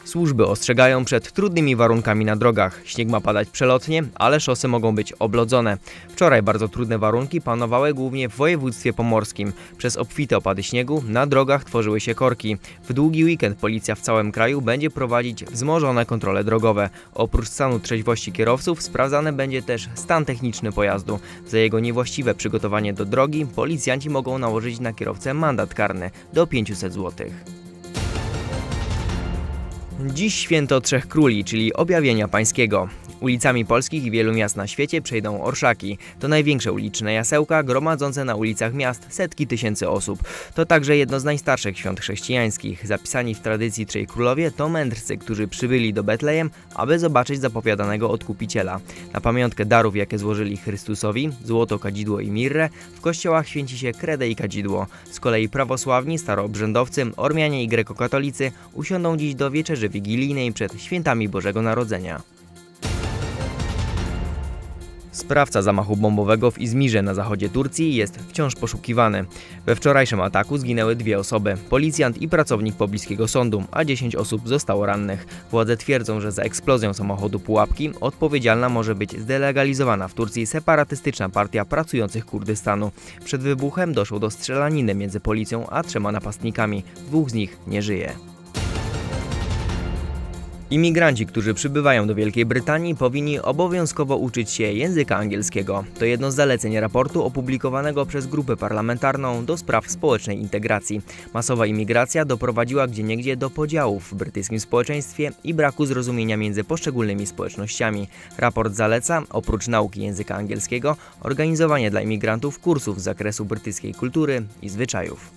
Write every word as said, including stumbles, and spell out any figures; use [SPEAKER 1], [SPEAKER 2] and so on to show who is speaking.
[SPEAKER 1] Służby ostrzegają przed trudnymi warunkami na drogach. Śnieg ma padać przelotnie, ale szosy mogą być oblodzone. Wczoraj bardzo trudne warunki panowały głównie w województwie pomorskim. Przez obfite opady śniegu na drogach tworzyły się korki. W długi weekend policja w całym kraju będzie prowadzić wzmożone kontrole drogowe. Oprócz stanu trzeźwości kierowców sprawdzany będzie też stan techniczny pojazdu. Za jego niewłaściwe przygotowanie do drogi policjanci mogą nałożyć na kierowcę mandat karny do pięciuset złotych. Dziś święto Trzech Króli, czyli Objawienia Pańskiego. Ulicami polskich i wielu miast na świecie przejdą orszaki. To największe uliczne jasełka gromadzące na ulicach miast setki tysięcy osób. To także jedno z najstarszych świąt chrześcijańskich. Zapisani w tradycji Trzej Królowie to mędrcy, którzy przybyli do Betlejem, aby zobaczyć zapowiadanego Odkupiciela. Na pamiątkę darów, jakie złożyli Chrystusowi, złoto, kadzidło i mirrę, w kościołach święci się kredę i kadzidło. Z kolei prawosławni, staroobrzędowcy, Ormianie i grekokatolicy usiądą dziś do wieczerzy wigilijnej przed świętami Bożego Narodzenia. Sprawca zamachu bombowego w Izmirze na zachodzie Turcji jest wciąż poszukiwany. We wczorajszym ataku zginęły dwie osoby, policjant i pracownik pobliskiego sądu, a dziesięć osób zostało rannych. Władze twierdzą, że za eksplozją samochodu Pułapki odpowiedzialna może być zdelegalizowana w Turcji separatystyczna partia pracujących Kurdystanu. Przed wybuchem doszło do strzelaniny między policją a trzema napastnikami. Dwóch z nich nie żyje. Imigranci, którzy przybywają do Wielkiej Brytanii, powinni obowiązkowo uczyć się języka angielskiego. To jedno z zaleceń raportu opublikowanego przez grupę parlamentarną do spraw społecznej integracji. Masowa imigracja doprowadziła gdzieniegdzie do podziałów w brytyjskim społeczeństwie i braku zrozumienia między poszczególnymi społecznościami. Raport zaleca, oprócz nauki języka angielskiego, organizowanie dla imigrantów kursów z zakresu brytyjskiej kultury i zwyczajów.